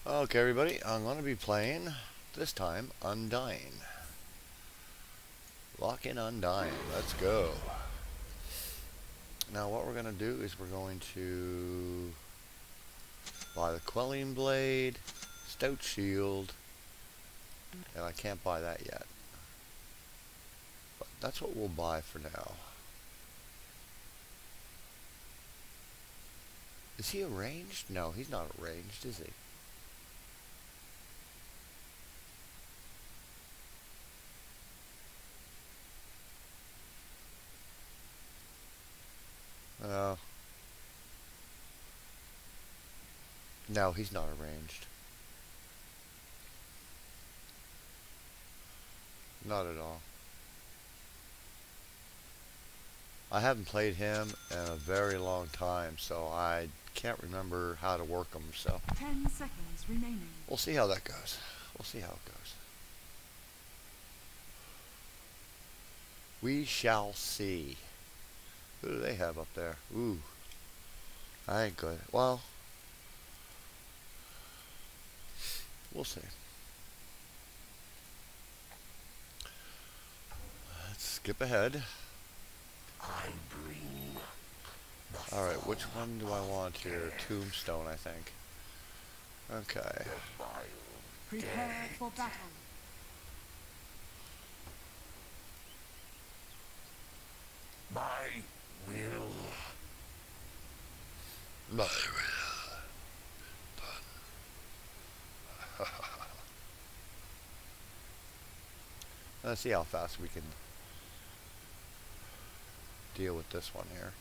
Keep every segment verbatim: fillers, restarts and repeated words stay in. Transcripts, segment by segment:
Okay, everybody, I'm going to be playing, this time, Undying. Lock in Undying. Let's go. Now, what we're going to do is we're going to buy the Quelling Blade, Stout Shield, and I can't buy that yet. But that's what we'll buy for now. Is he arranged? No, he's not arranged, is he? No. No, he's not arranged. Not at all. I haven't played him in a very long time, so I can't remember how to work him, so Ten seconds remaining. we'll see how that goes. We'll see how it goes. We shall see. Who do they have up there? Ooh. I ain't good. Well, we'll see. Let's skip ahead. I bring the Alright, which one do I want here? Tombstone, I think. Okay. Prepare for battle. My will. My will. Done. Let's see how fast we can deal with this one here.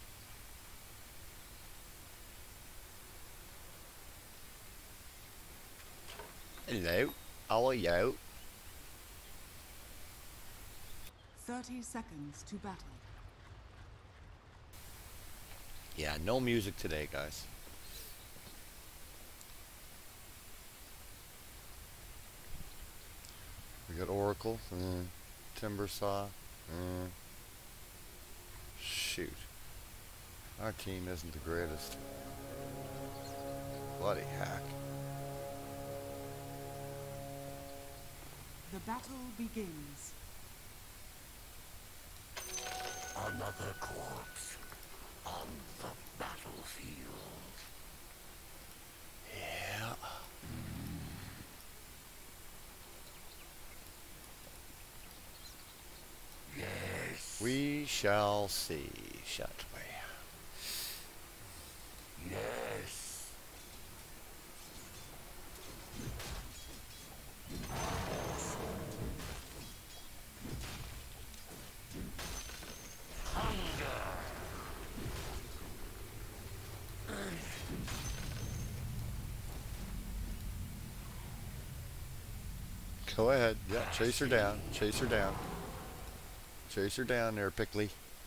Hello, how are you? Thirty seconds to battle. Yeah, no music today, guys. We got Oracle, mm. Timber Saw. Mm. Shoot. Our team isn't the greatest. Bloody heck. The battle begins. Another corpse on the battlefield. Yeah. Yes. We shall see, shan't we? Yes. Go ahead. Yeah, chase her down. Chase her down. Chase her down there, Pickley.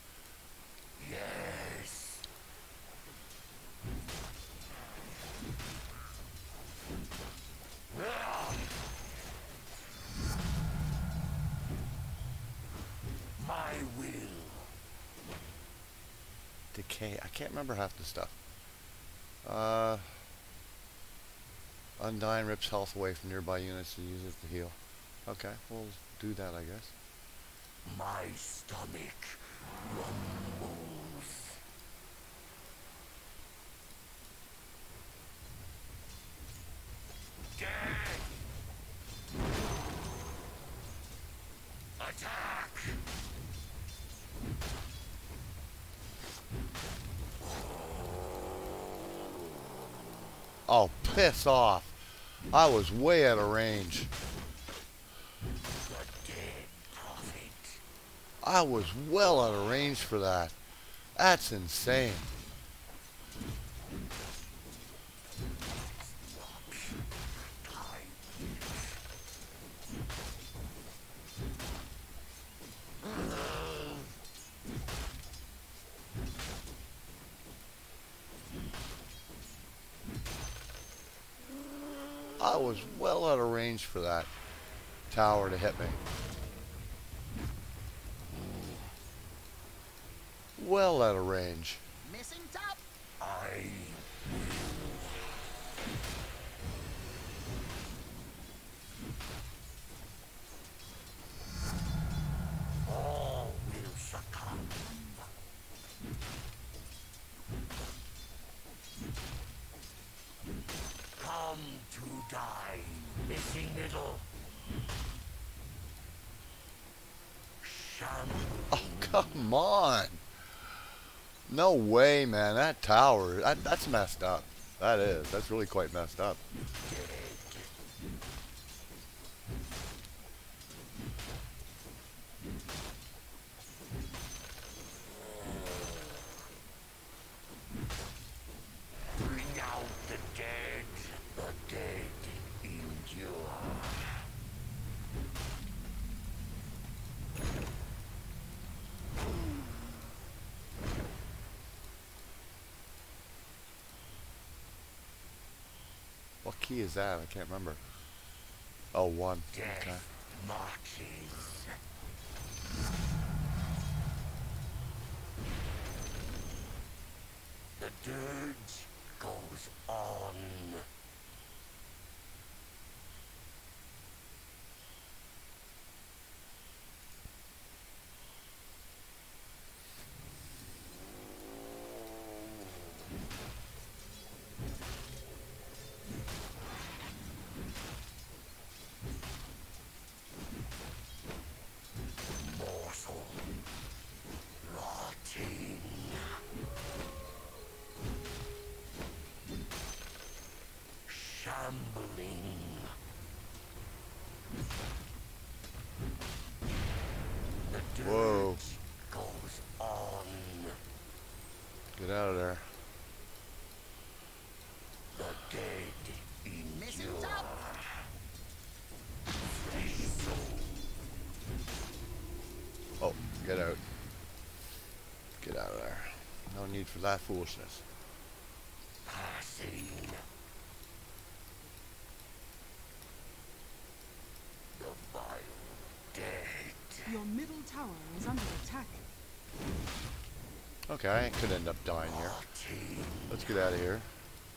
Yes. My will. Decay. I can't remember half the stuff. Uh, Undying rips health away from nearby units and uses it to heal. Okay, we'll do that, I guess. My stomach rumbles. Death. Attack. Oh, piss off. I was way out of range. The dead prophet. I was well out of range for that. That's insane. I was well out of range for that tower to hit me. Well out of range. Missing top. I Die, missing middle. Sham. Oh, come on. No way, man. That tower, that, that's messed up. That is. That's really quite messed up. Bring out the dead. The dead endure. What key is that? I can't remember. Oh, one. Okay. Death marches. The dirge goes on. Mortal. Rotting. Shambling. The dirge Whoa. goes on. Get out of there. The dead endure. Fresh soul. Oh, get out. Get out of there. No need for that foolishness. Passing. The vile dead. Your middle tower is under attack. Okay, I could end up dying here. Rotting. Let's get out of here.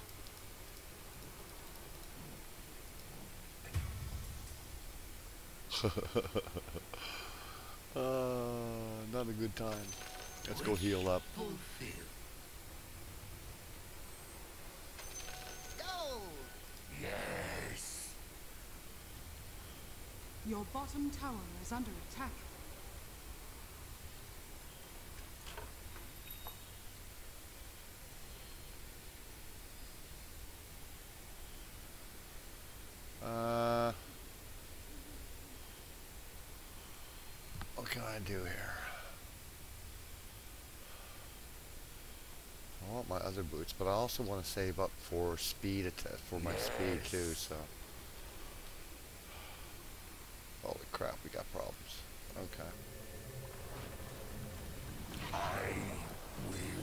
uh, not a good time. Let's go heal up. Fulfill. Yes. Your bottom tower is under attack. Uh, what can I do here? I want my other boots, but I also want to save up for speed attack for my speed too. So, holy crap, we got problems. Okay. I will.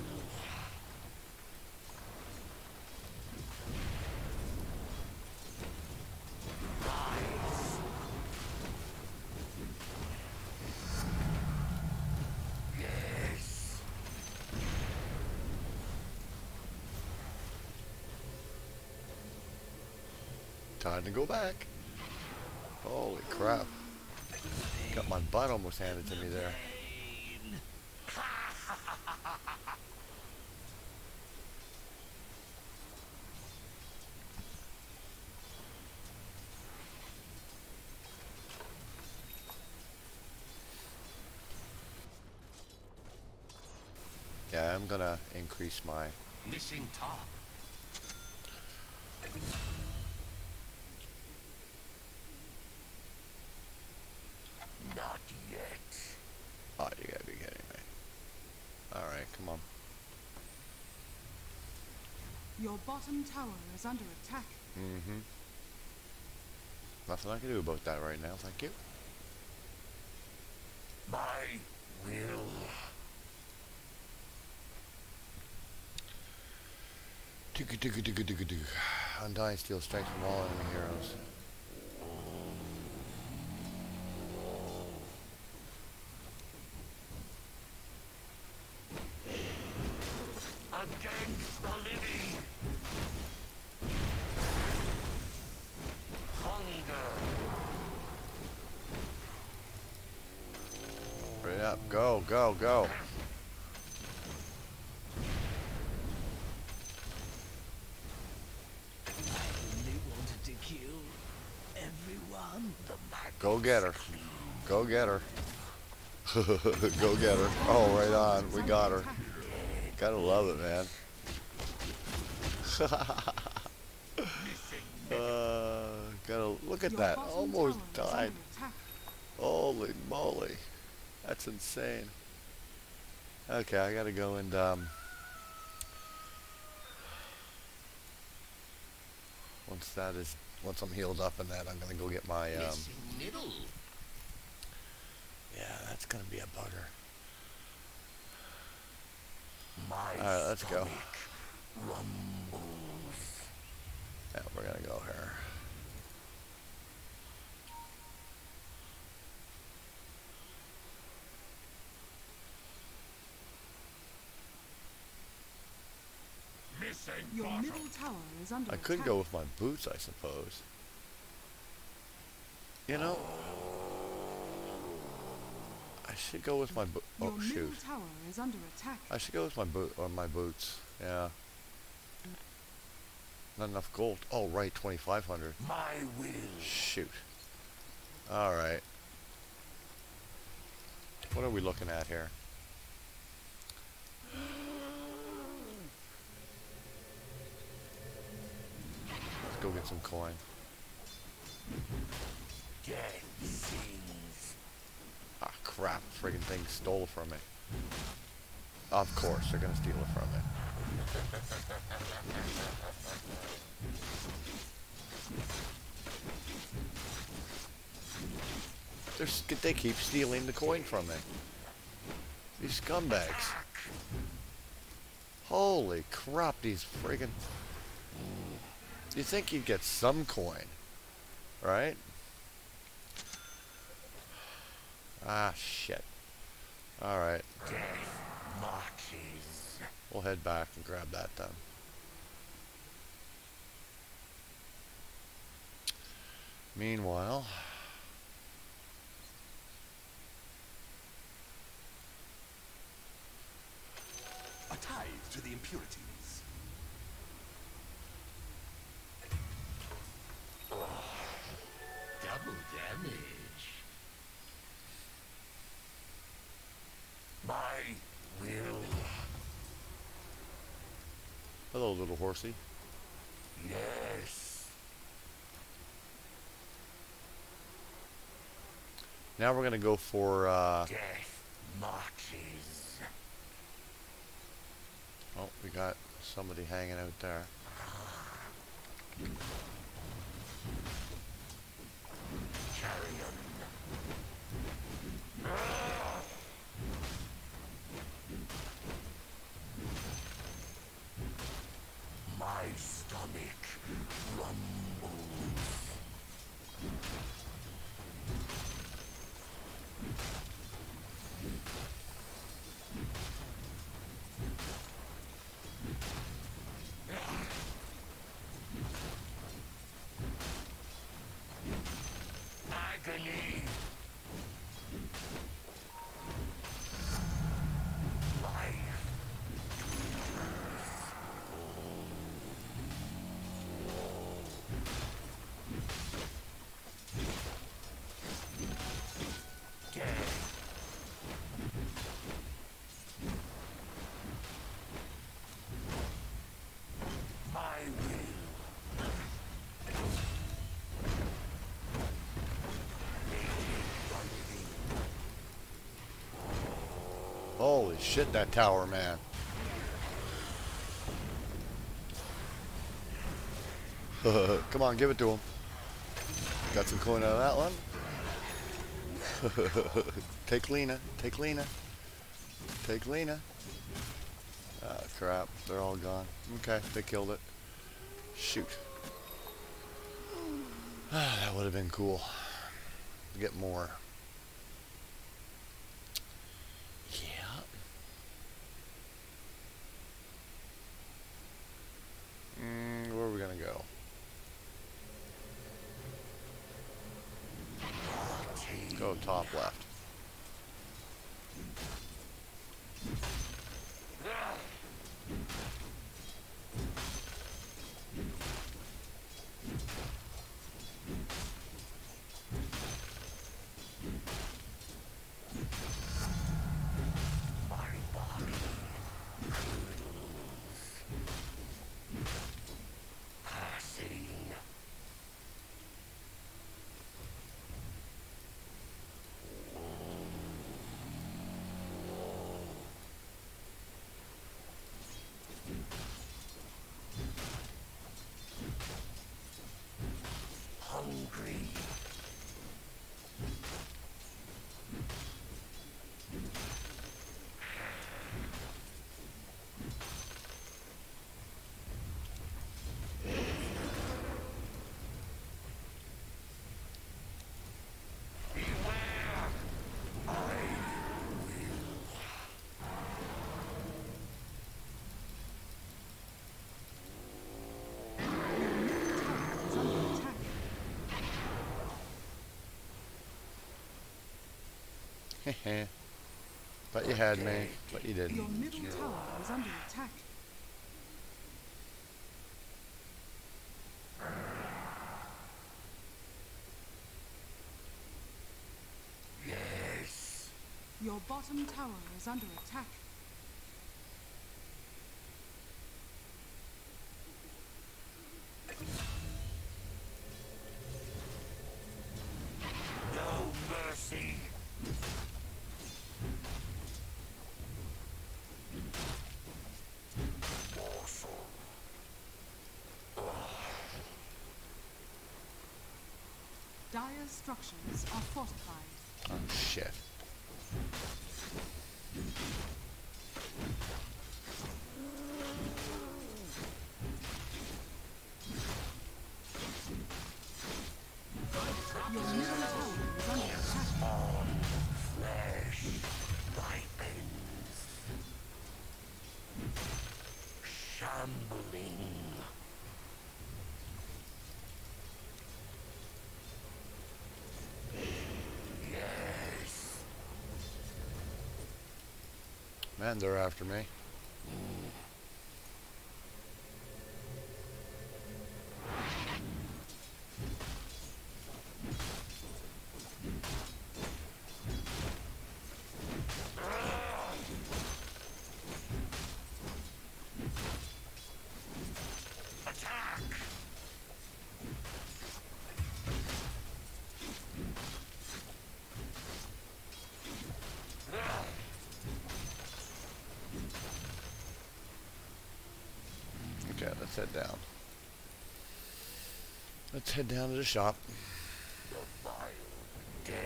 Rise. Yes. Time to go back. Holy crap. Got my butt almost handed to me there. Yeah, I'm gonna increase my... Missing top. Not yet. Oh, you gotta be kidding me. Alright, come on. Your bottom tower is under attack. Mm-hmm. Nothing I can do about that right now, thank you. My will. Dooka dooka dooka dooka doo. Undying steel strength from all enemy heroes. Against the living. Hunger. Hurry up, go, go, go. I only wanted to kill. the Go get her. magically. Go get her. Go get her. Oh, right on. We got her. Attack. Gotta love it, man. uh, gotta look at Your that. bottom Almost tower is died. under attack. Holy moly. That's insane. Okay, I gotta go and um once that is once I'm healed up and that I'm gonna go get my um Missing middle. yeah, that's gonna be a bugger. My Alright, let's go. stomach rumbles. Yeah, we're gonna go here. Missing Your bottom. middle tower is under I attack. could go with my boots, I suppose. You know, I should go with my bo- Your oh middle shoot. tower is under attack. I should go with my boot or my boots. Yeah. Not enough gold. Oh right, twenty-five hundred. My will. Shoot. Alright. What are we looking at here? Let's go get some coin. Death sings. Ah, crap. Friggin' thing stole from me. Of course, they're gonna steal it from me. They're, s- they keep stealing the coin from me. These scumbags. Holy crap, these friggin'... You'd think you'd get some coin, right? Ah, shit. Alright, Death marches. we'll head back and grab that then. Meanwhile... A tithe to the impurities. Double damage. My will. Hello, little horsey. Yes. Now we're gonna go for, uh... Death marches. Oh, we got somebody hanging out there. Carrion. My stomach rumbles. Agony. Life. Death. My will. Holy shit, that tower, man. Come on, give it to him. Got some coin out of that one. Take Lena. Take Lena. Take Lena. Ah, crap. They're all gone. Okay, they killed it. Shoot. That would have been cool. To get more. Yeah. Mm, where are we gonna go? Go top left. Heh. Thought you had me, but you Your didn't. middle tower is under attack. Yes. Your bottom tower is under attack. No mercy. Awesome. Dire structures are fortified. Oh shit. Your middle tower is under attack. Flesh ripens. Shambling. Yes. Man, they're after me. Attack. Okay, let's head down. Let's head down to the shop. The vile dead.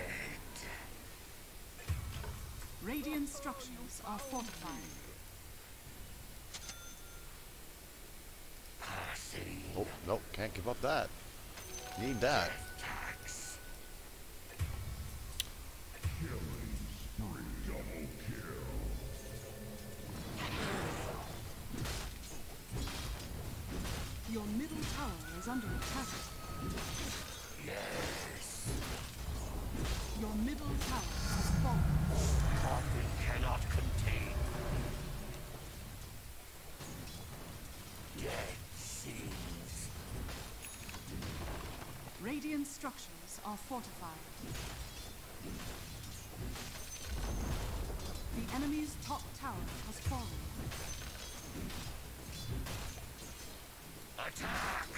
Radiant structures are fortified. Passing. Oh, nope, can't give up that. Need that. Tax. Your middle tower is under attack. Yes. Your middle tower has fallen. What we cannot contain. Dead scenes. Radiant structures are fortified. The enemy's top tower has fallen. Attack.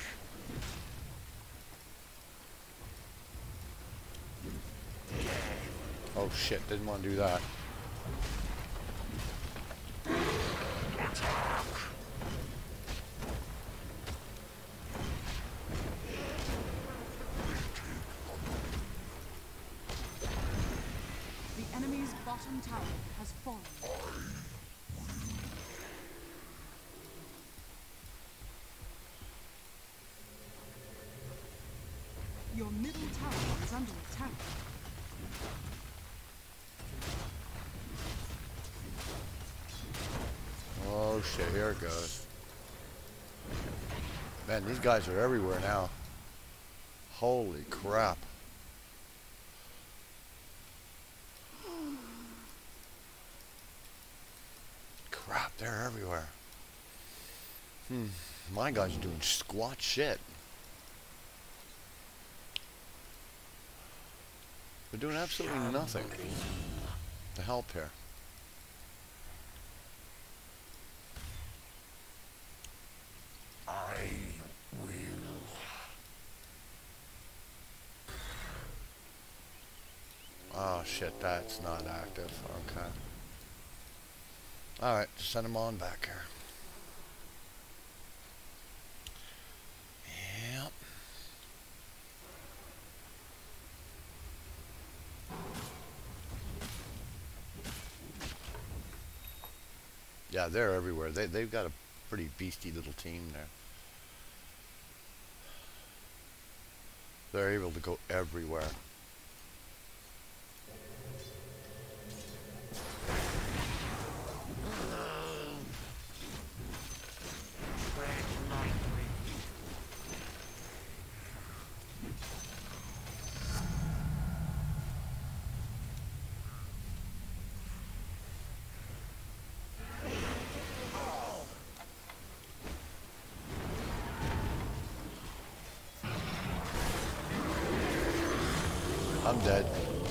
Oh shit, didn't want to do that. Attack. The enemy's bottom tower has fallen. Your middle tower is under attack. Oh shit, here it goes. Man, these guys are everywhere now. Holy crap. Crap, they're everywhere. Hmm, my guys are doing squat shit. They're doing absolutely nothing to help here. I will. Oh shit, that's not active. Okay. Alright, send them on back here. Yep. Yeah, they're everywhere. They, they've got a pretty beastie little team there. They're able to go everywhere. Tread lightly. I'm dead.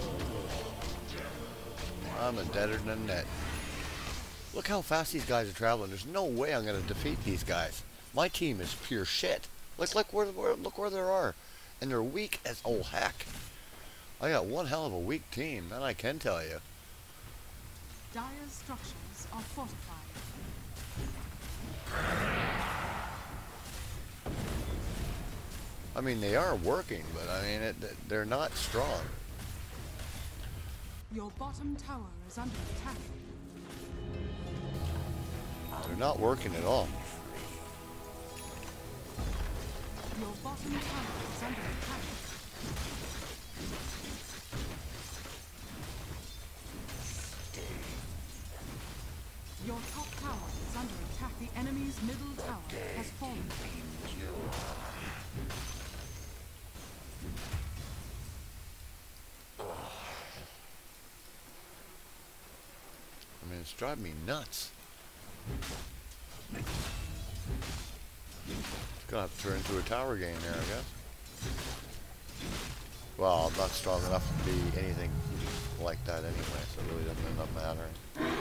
I'm a deader than net. Look how fast these guys are traveling. There's no way I'm going to defeat these guys. My team is pure shit. Look, look where, where, look where they are. And they're weak as oh heck. I got one hell of a weak team, that I can tell you. Dire's structures are fortified. I mean, they are working, but I mean, it, they're not strong. Your bottom tower is under attack. They're not working at all. Your bottom tower is under attack. Your top tower is under attack. The enemy's middle tower has fallen. I mean, it's driving me nuts. It's gonna have to turn into a tower game there, I guess. Well, I'm not strong enough to be anything like that anyway, so it really doesn't end up mattering.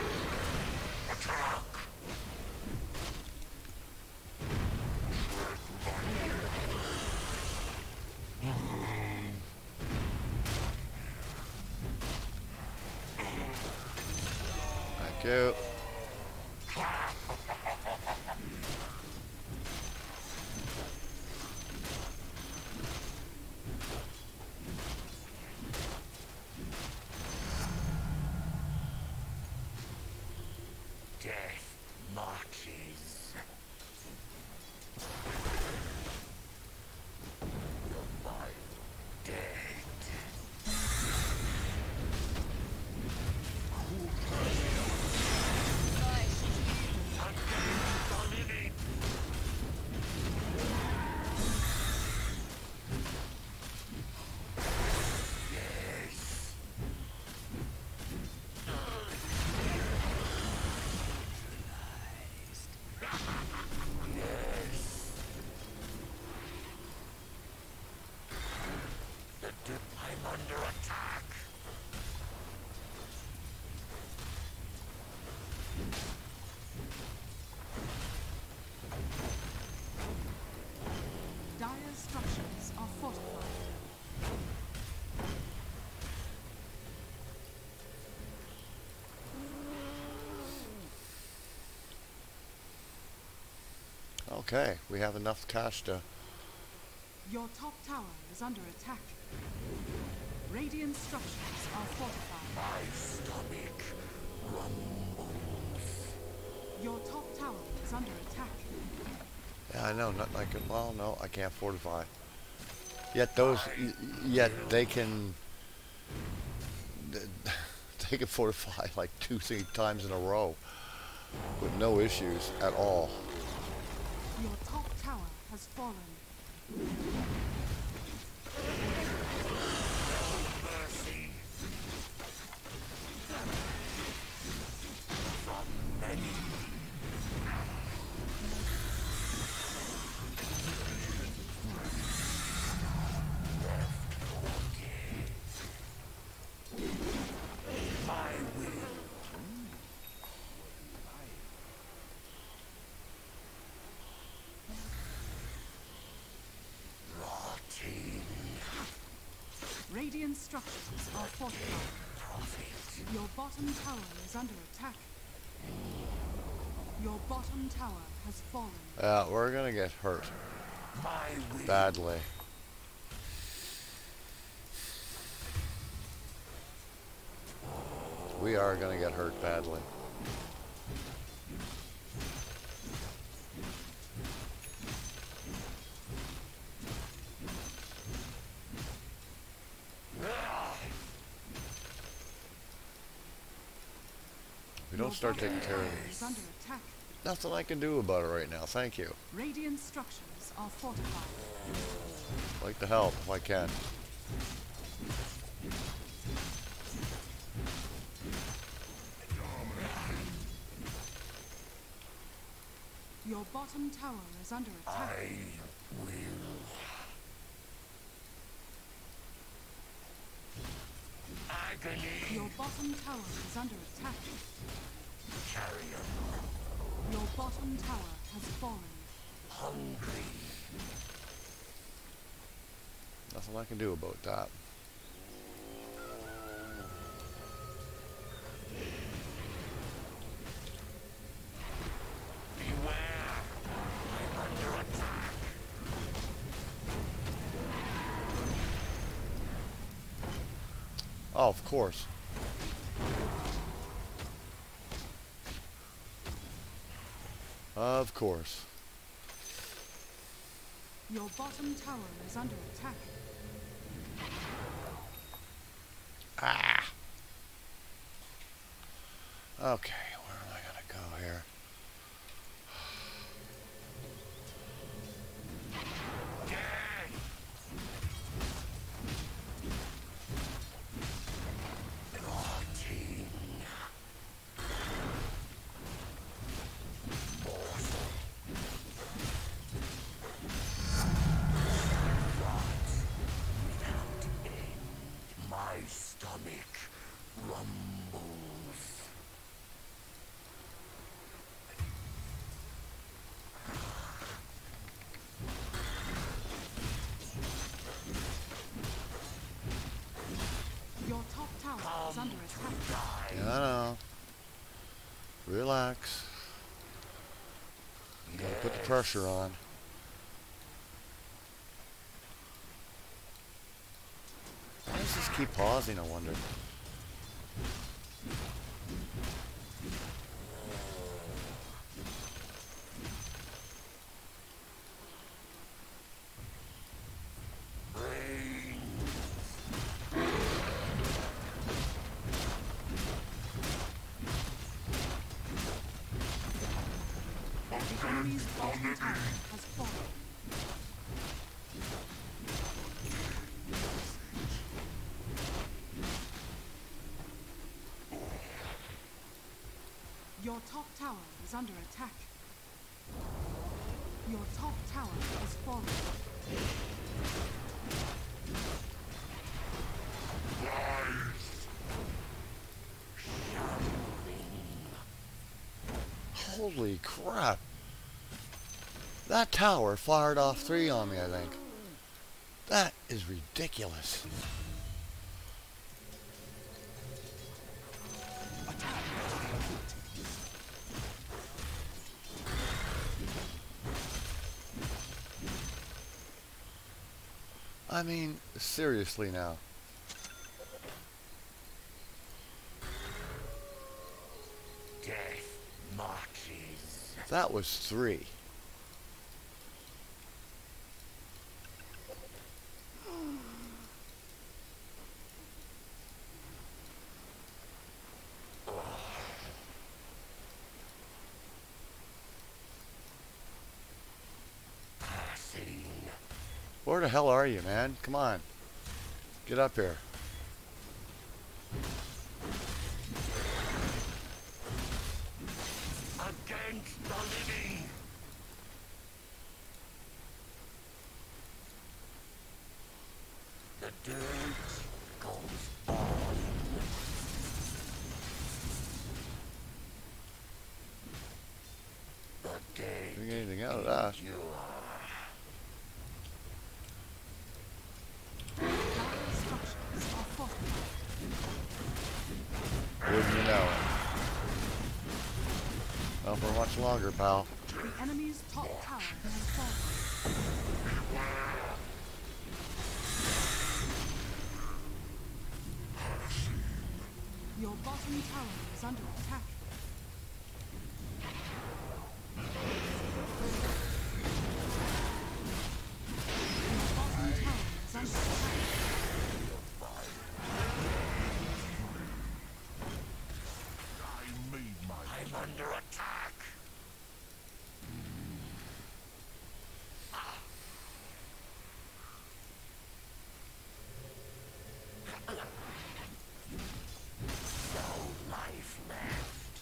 Thank you. Death marches. You're my dead. I'm under attack. Dire's structures are fortified. Okay, we have enough cash to... Your top tower is under attack. Radiant structures are fortified. My stomach rumbles. Your top tower is under attack. Yeah, I know, not like... Well, no, I can't fortify. Yet those... y- Yet they can... They can fortify like two, three times in a row. With no issues at all. Your top tower has fallen. Mercy. From many. My will. Rotting Radiant structures are fortified. prophet. Your bottom tower is under attack. Your bottom tower has fallen. Yeah, we're gonna get hurt. My will. Badly. We are gonna get hurt badly. We don't start taking care of it. Is under attack. Nothing I can do about it right now, thank you. Radiant structures are fortified. I'd like to help if I can. Your bottom tower is under attack. I will. agony. Your bottom tower is under attack. Carrion. Your bottom tower has fallen. Hungry. Nothing I can do about that. Beware. I'm under attack. Oh, of course. Of course. Your bottom tower is under attack. Ah. Okay, where am I gonna go here? Rotting. My stomach rumbles. Your top tower is under attack. Yeah, I know. Relax. You gotta put the pressure on. Why does this keep pausing, I wonder? The enemy's bottom tower has fallen. Your top tower is under attack. Your top tower has fallen. Holy crap. That tower fired off three on me, I think. That is ridiculous. I mean, seriously now. Death marches. That was three. Passing. Where the hell are you, man? Come on. Get up here. Against the living. The dirt goes on. The day Didn't get anything out of that. you Dire structures are fortified. Wouldn't you know it? Not for much longer, pal. The enemy's top tower has fallen. Your bottom tower is under attack. Your bottom tower is under attack. I made my I'm under attack. No life left.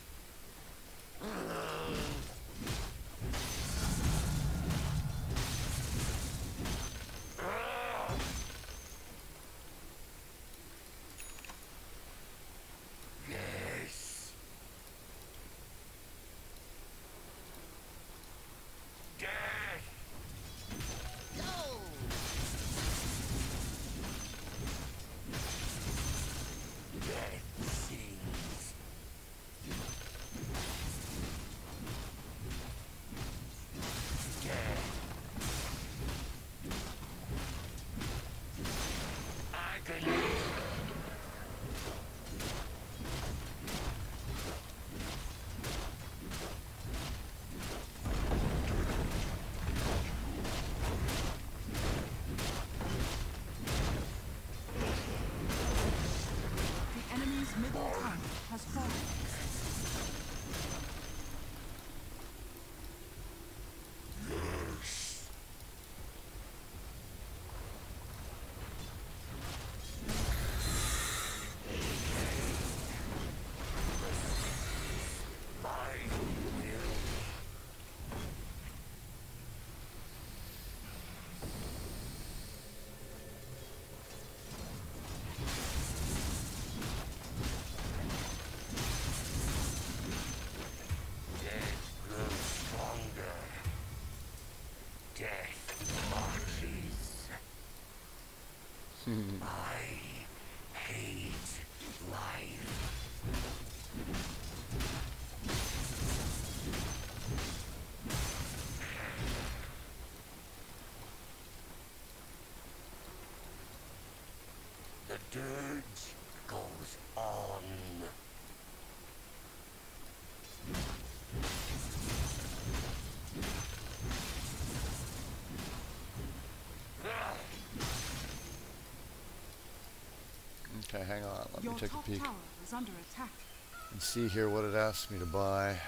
I hate life. The dirge goes on. Okay, hang on. Let Your me take a top peek tower is under attack. and see here what it asks me to buy.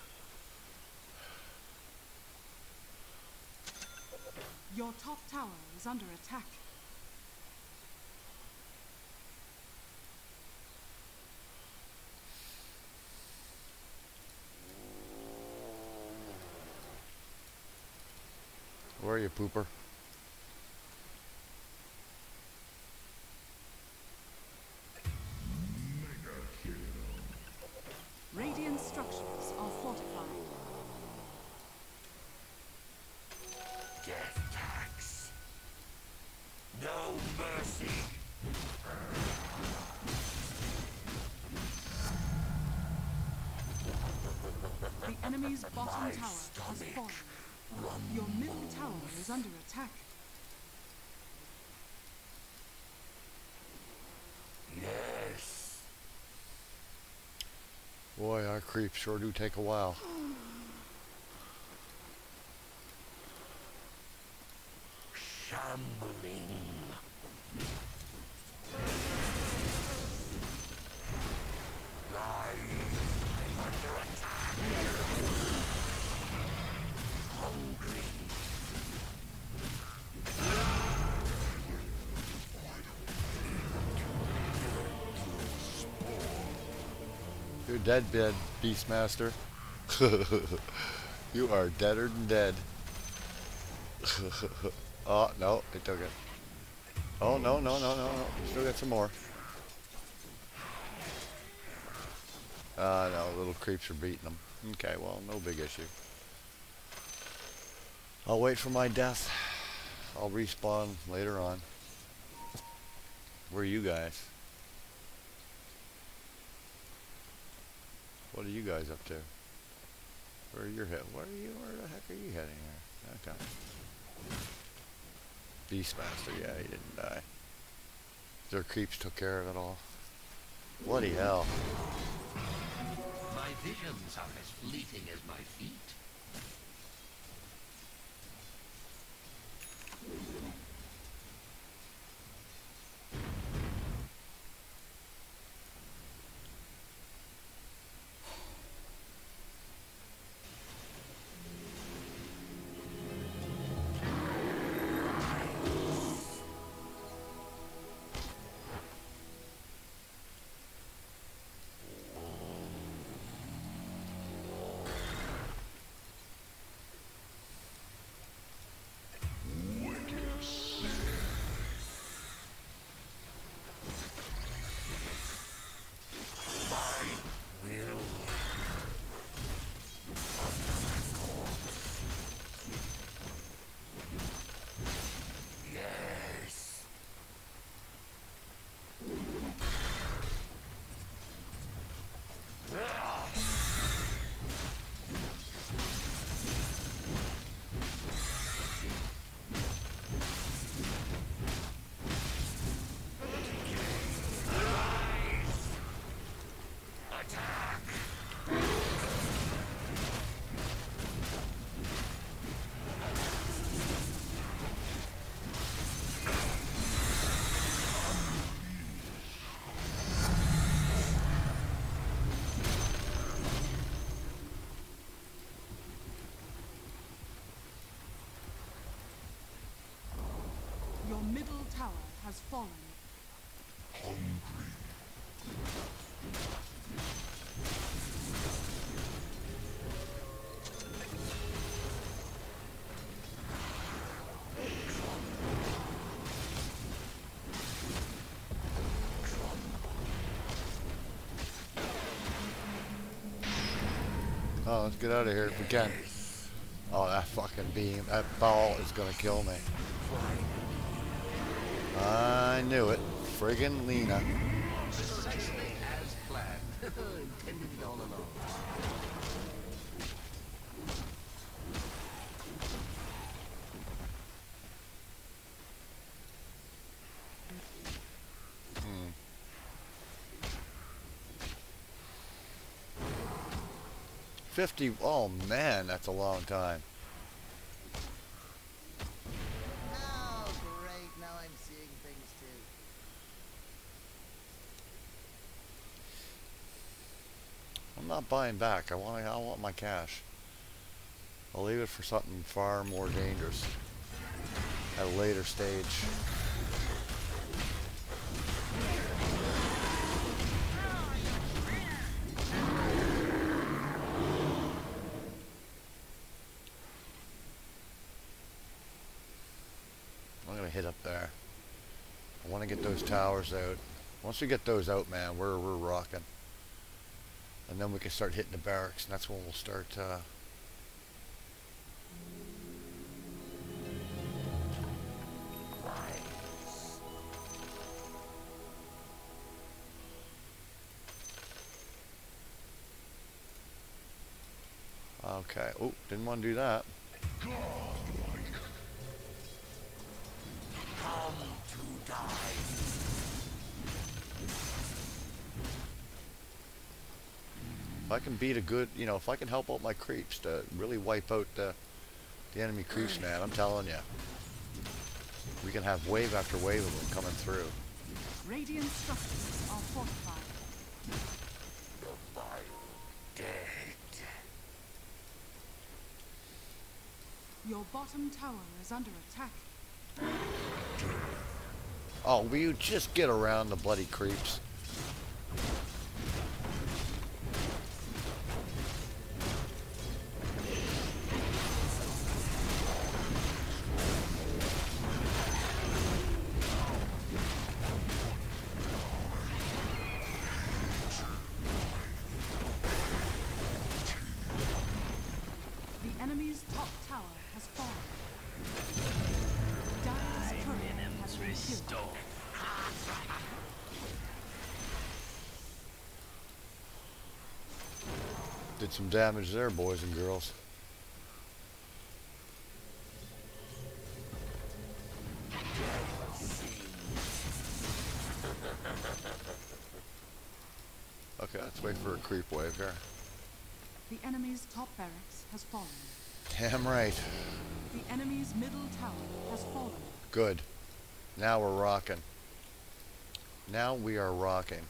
Your top tower is under attack. Where are you, pooper? Radiant structures are fortified. Death tax. No mercy. The enemy's bottom My tower has stomach fallen. Your middle tower is under attack. Yes. Boy, our creeps sure do take a while. Shambling. Life. I'm under attack. Hungry. You're dead, dead, Beastmaster. You are deader than dead. Oh, no, it took it. Oh, no, no, no, no, no. Still got some more. Uh, no, little creeps are beating them. Okay, well, no big issue. I'll wait for my death. I'll respawn later on. Where are you guys? What are you guys up to? Where are your head? Where are you? Where the heck are you heading here? Okay. Beastmaster, yeah, he didn't die. Their creeps took care of it all. Bloody hell. My visions are as fleeting as my feet. Your middle tower has fallen. Oh, let's get out of here if we can. Oh, that fucking beam, that ball is gonna kill me. I I knew it. Friggin' Lena. Precisely as planned. Intended it all along. fifty, oh man, that's a long time. Oh, great. Now I'm seeing things too. I'm not buying back. I want I want my cash. I'll leave it for something far more dangerous at a later stage. I'm gonna hit up there. I want to get those towers out. Once we get those out, man, we're we're rocking. And then we can start hitting the barracks, and that's when we'll start. Uh, okay. Oh, didn't want to do that. Godlike. Come to die. If I can beat a good, you know, if I can help out my creeps to really wipe out the, the enemy creeps, man, I'm telling you. We can have wave after wave of them coming through. Radiant structures are fortified. The vile dead. Your bottom tower is under attack. Oh, will you just get around the bloody creeps? The enemy's top tower has fallen. Dire's turret has been killed. Did some damage there, boys and girls. Okay, let's wait for a creep wave here. The enemy's top barracks has fallen. Damn right. The enemy's middle tower has fallen. Good. Now we're rocking. Now we are rocking.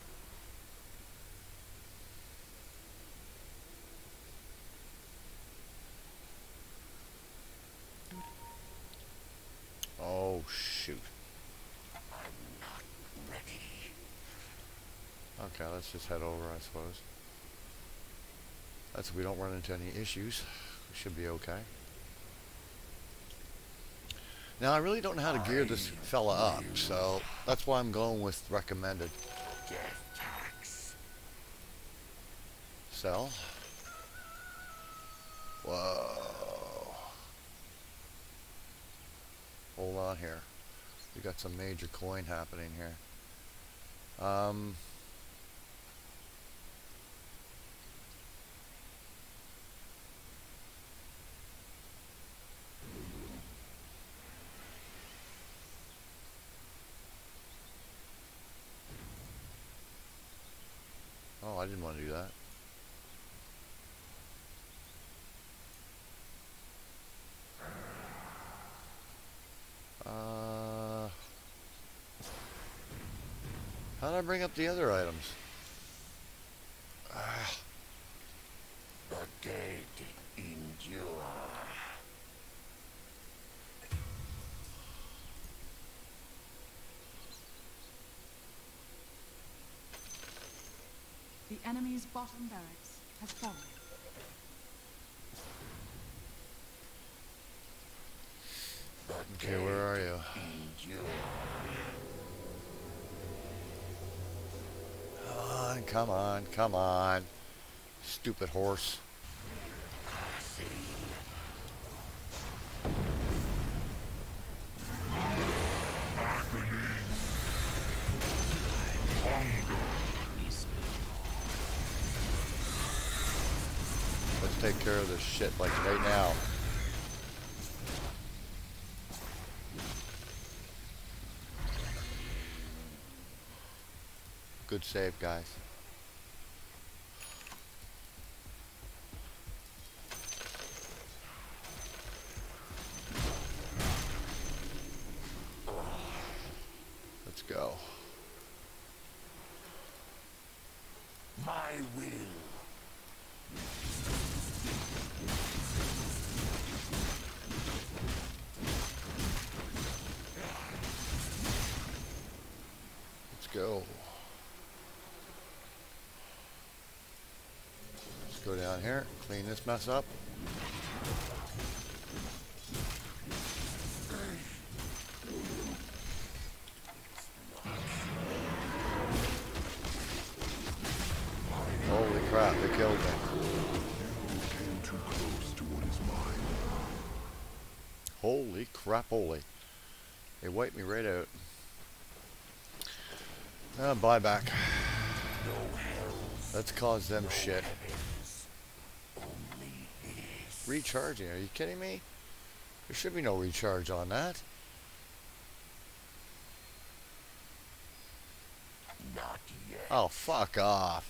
Oh, shoot. I'm not ready. Okay, let's just head over, I suppose. That's if we don't run into any issues. We should be okay. Now, I really don't know how to gear this fella up, so that's why I'm going with recommended. Death tax. Sell. Whoa. Hold on here. We got some major coin happening here. Um... Oh, I didn't want to do that. Uh, how did I bring up the other items? Ah, The dead endure. The enemy's bottom barracks has fallen. The okay, where are you? endure. Come on, come on, come on. Stupid horse. take care of this shit like right now. Good save, guys. Let's go. My will. Let's go. Let's go down here, clean this mess up. Holy crap, they killed me. You came too close to what is mine. Holy crap, holy. They wiped me right out. Uh, buyback. Let's cause them shit. Recharging, are you kidding me? There should be no recharge on that. Not yet. Oh, fuck off.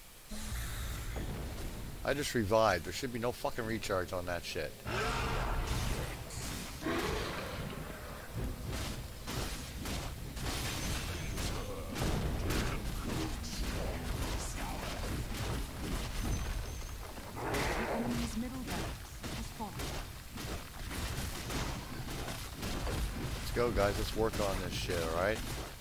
I just revived. There should be no fucking recharge on that shit. The enemy's middle barracks has fallen. Let's go, guys. Let's work on this shit, alright?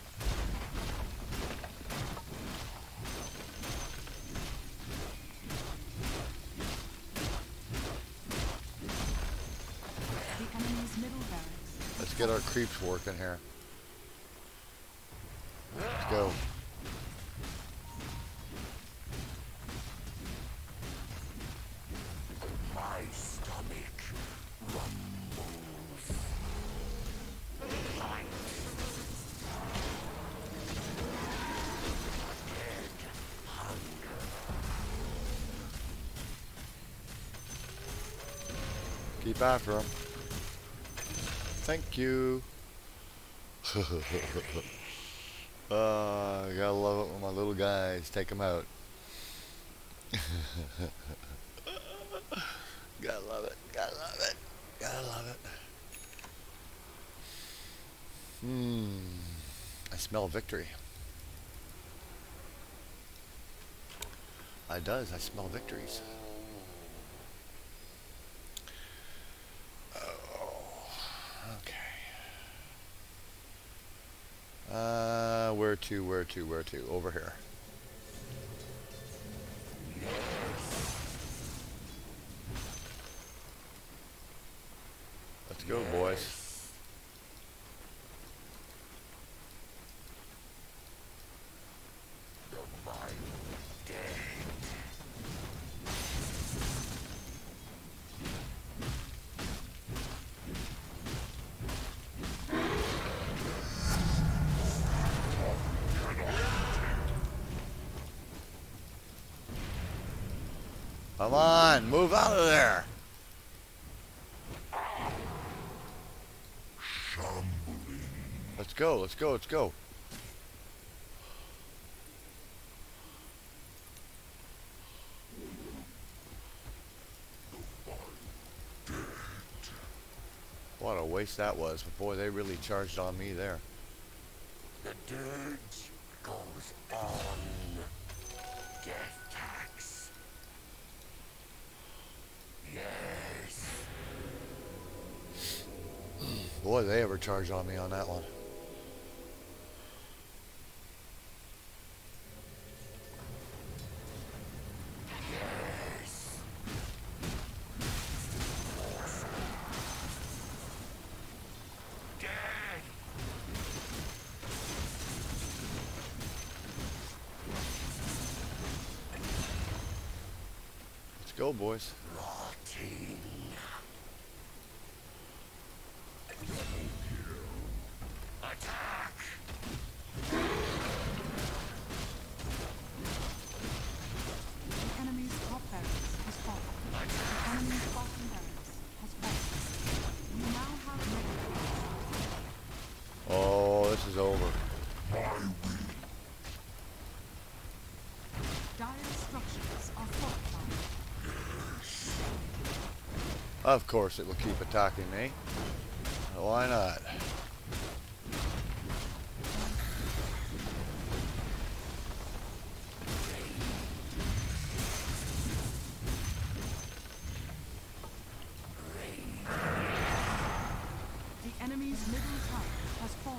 The enemy's middle barracks. Let's get our creeps working here. Let's go. My stomach rumbles. Light. Dead hunger. Keep after him. Thank you. uh, I gotta love it when my little guys take them out. Gotta love it. Gotta love it. Gotta love it. Hmm. I smell victory. I does. I smell victories. Uh, where to, where to, where to? Over here. Let's go, boys. The mind dead. Come on, move out of there. Shambling. Let's go, let's go, let's go. What a waste that was. But boy, they really charged on me there. The dirge goes on. Death tax. Yes. Boy, they ever charged on me on that one. Yes. Dead. Let's go, boys. Rotting. Attack. The enemy's top barracks has fallen. Attack. Of course it will keep attacking me. Why not? The enemy's middle tower has fallen.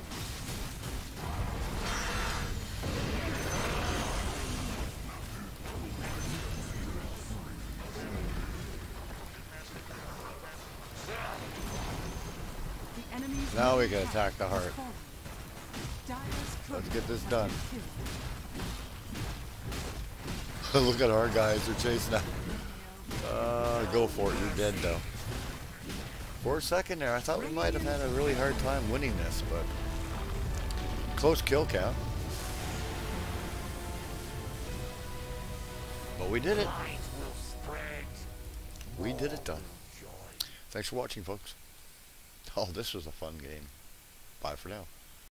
The enemy's Now we middle can tower attack the has heart. fallen. Dire's Let's courier get this has done. been killed. Look at our guys, they're chasing us. Uh, go for it, you're dead though. For a second there, I thought we might have had a really hard time winning this, but close kill count. But we did it. Light will spread. We did it done. Joy. Thanks for watching, folks. Oh, this was a fun game. Bye for now.